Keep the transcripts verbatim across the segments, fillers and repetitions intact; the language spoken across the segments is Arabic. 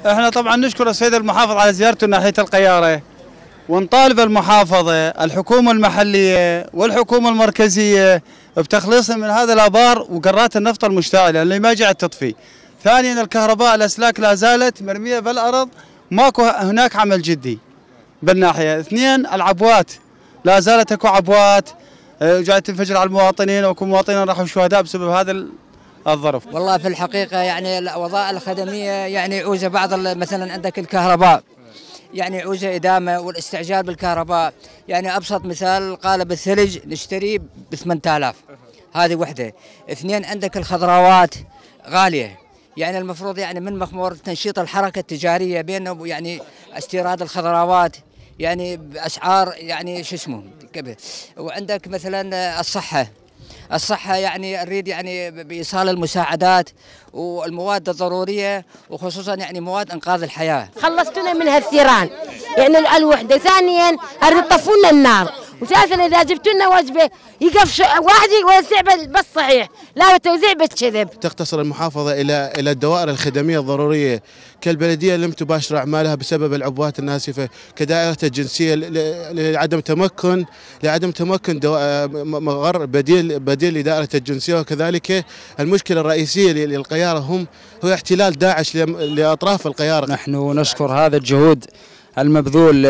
احنا طبعا نشكر السيد المحافظ على زيارته ناحيه القياره، ونطالب المحافظه الحكومه المحليه والحكومه المركزيه بتخليصنا من هذا الابار وقارات النفط المشتعله اللي ما جاءت تطفي. ثانيا الكهرباء الاسلاك لا زالت مرميه بالارض، ماكو هناك عمل جدي بالناحيه. اثنين العبوات لا زالت اكو عبوات جاءت تنفجر على المواطنين، واكو مواطنين راحوا شهداء بسبب هذا الظرف. والله في الحقيقه يعني الوظائف الخدميه يعني عوزه بعض مثلا عندك الكهرباء يعني عوزه ادامه والاستعجال بالكهرباء. يعني ابسط مثال قالب الثلج نشتريه ب ثمانية آلاف، هذه وحده. اثنين عندك الخضروات غاليه، يعني المفروض يعني من مخمور تنشيط الحركه التجاريه بينه يعني استيراد الخضروات يعني باسعار يعني شو اسمه. وعندك مثلا الصحه الصحة يعني نريد يعني بإيصال المساعدات والمواد الضرورية، وخصوصا يعني مواد إنقاذ الحياة. خلصتونا من هالثيران يعني الوحدة. ثانيا أريد طفوا لنا النار، وثالثا إذا جبتوا لنا وجبة يقف واحد يوزع بس صحيح، لا توزيع بالكذب. تقتصر المحافظة إلى إلى الدوائر الخدمية الضرورية كالبلدية لم تباشر أعمالها بسبب العبوات الناسفة، كدائرة الجنسية لعدم تمكن لعدم تمكن مغر بديل بديل لدائرة الجنسية. وكذلك المشكلة الرئيسية للقيارة هم هو احتلال داعش لأطراف القيارة. نحن نشكر هذا الجهود المبذول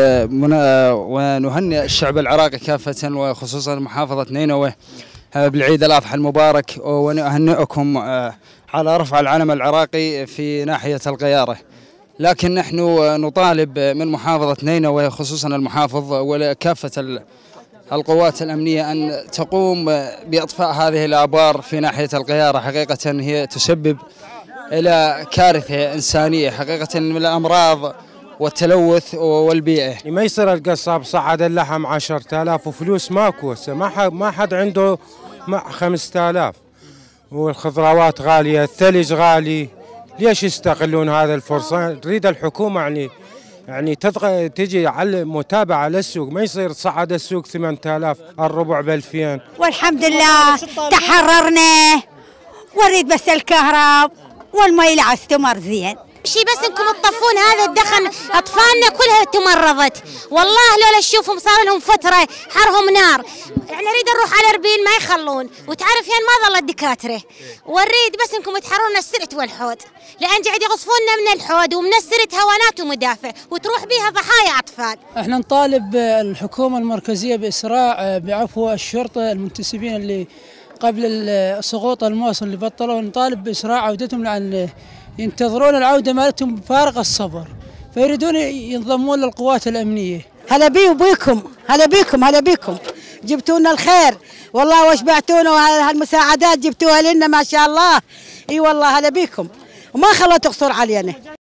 ونهنئ الشعب العراقي كافة وخصوصا محافظة نينوى بالعيد الأضحى المبارك، ونهنئكم على رفع العلم العراقي في ناحية القيارة. لكن نحن نطالب من محافظة نينوى خصوصا المحافظ وكافة القوات الأمنية أن تقوم بإطفاء هذه الآبار في ناحية القيارة. حقيقة هي تسبب إلى كارثة إنسانية حقيقة من الأمراض والتلوث والبيئة. ما يصير القصاب صعد اللحم عشرة آلاف وفلوس ماكو، ما حد ما حد عنده خمسة آلاف، والخضروات غالية، الثلج غالي. ليش يستغلون هذا الفرصة؟ تريد الحكومة يعني يعني تجي على متابعة للسوق، ما يصير صعد السوق ثمانية آلاف الربع بألفين. والحمد لله تحررنا، ونريد بس الكهرب والمي العا استمر زين. شي بس انكم تطفون هذا الدخن، اطفالنا كلها تمرضت والله. لولا تشوفهم صار لهم فتره حرهم نار. يعني نريد نروح على ربيل ما يخلون، وتعرف يعني ما ظل الدكاتره. ونريد بس انكم تحررونا السرت والحوض، لان قاعد يغصفونا من الحوض ومن السرت هوانات ومدافع، وتروح بها ضحايا اطفال. احنا نطالب الحكومه المركزيه باسراع بعفو الشرطه المنتسبين اللي قبل سقوط الموصل اللي بطلوا، نطالب باسراع عودتهم لان ينتظرون العودة مالتهم بفارغ الصبر، فيريدون ينضمون للقوات الأمنية. هلا بي وبيكم، هلا بيكم، هلا بيكم، جبتونا الخير والله واشبعتونا، وهالمساعدات جبتوها لنا ما شاء الله. اي والله هلا بيكم، وما خلوا تقصر علينا.